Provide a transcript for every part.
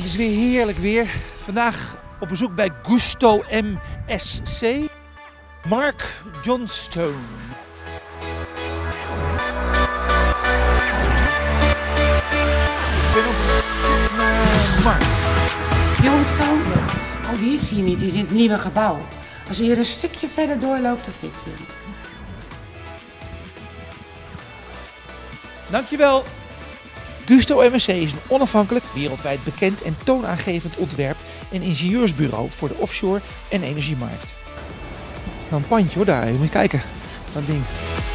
Het is weer heerlijk weer. Vandaag op bezoek bij Gusto MSC. Mark Johnstone. Ik ben op zoek naar Mark. Johnstone? Oh, die is hier niet. Die is in het nieuwe gebouw. Als u hier een stukje verder doorloopt, dan vindt u hem. Dankjewel. Gusto MSC is een onafhankelijk, wereldwijd bekend en toonaangevend ontwerp- en ingenieursbureau voor de offshore en energiemarkt. Nou, een pandje hoor daar, je moet kijken. Dat ding.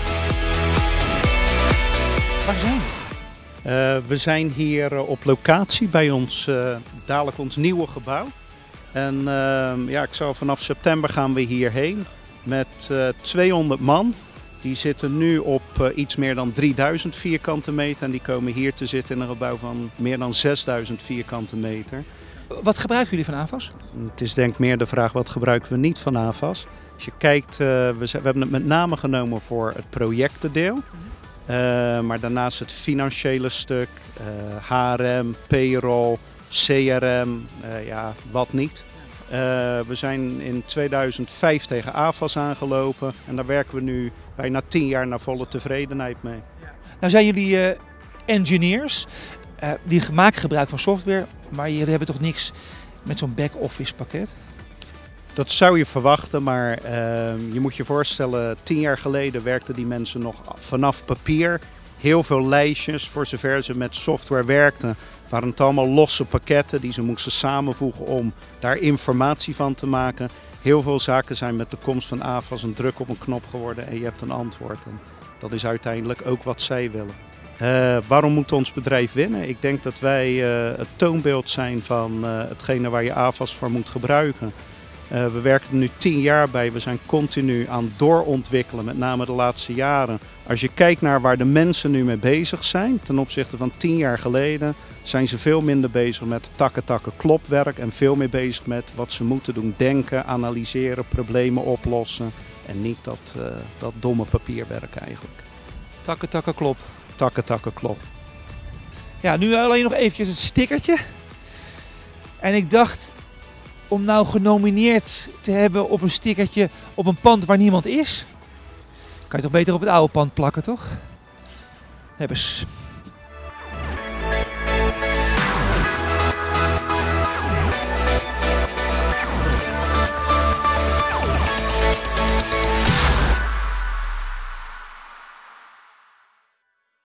Waar zijn we? We zijn hier op locatie bij ons, dadelijk ons nieuwe gebouw. En ik zal vanaf september gaan we hierheen met 200 man. Die zitten nu op iets meer dan 3000 vierkante meter en die komen hier te zitten in een gebouw van meer dan 6000 vierkante meter. Wat gebruiken jullie van AVAS? Het is denk ik meer de vraag, wat gebruiken we niet van AVAS? Als je kijkt, we hebben het met name genomen voor het projectendeel. Maar daarnaast het financiële stuk, HRM, payroll, CRM, wat niet. We zijn in 2005 tegen AVAS aangelopen en daar werken we nu bijna 10 jaar naar volle tevredenheid mee. Nou zijn jullie engineers die maken gebruik van software, maar jullie hebben toch niks met zo'n back-office pakket? Dat zou je verwachten, maar je moet je voorstellen, 10 jaar geleden werkten die mensen nog vanaf papier. Heel veel lijstjes, voor zover ze met software werkten, waren het allemaal losse pakketten die ze moesten samenvoegen om daar informatie van te maken. Heel veel zaken zijn met de komst van AVAS een druk op een knop geworden en je hebt een antwoord. En dat is uiteindelijk ook wat zij willen. Waarom moet ons bedrijf winnen? Ik denk dat wij het toonbeeld zijn van hetgene waar je AVAS voor moet gebruiken. We werken er nu 10 jaar bij. We zijn continu aan het doorontwikkelen, met name de laatste jaren. Als je kijkt naar waar de mensen nu mee bezig zijn, ten opzichte van 10 jaar geleden, zijn ze veel minder bezig met takken klopwerk en veel meer bezig met wat ze moeten doen. Denken, analyseren, problemen oplossen en niet dat domme papierwerk eigenlijk. Takken, klop. Takken, klop. Ja, nu alleen nog eventjes het stickertje. En ik dacht, om nou genomineerd te hebben op een stickertje op een pand waar niemand is, kan je toch beter op het oude pand plakken, toch? Hebbes.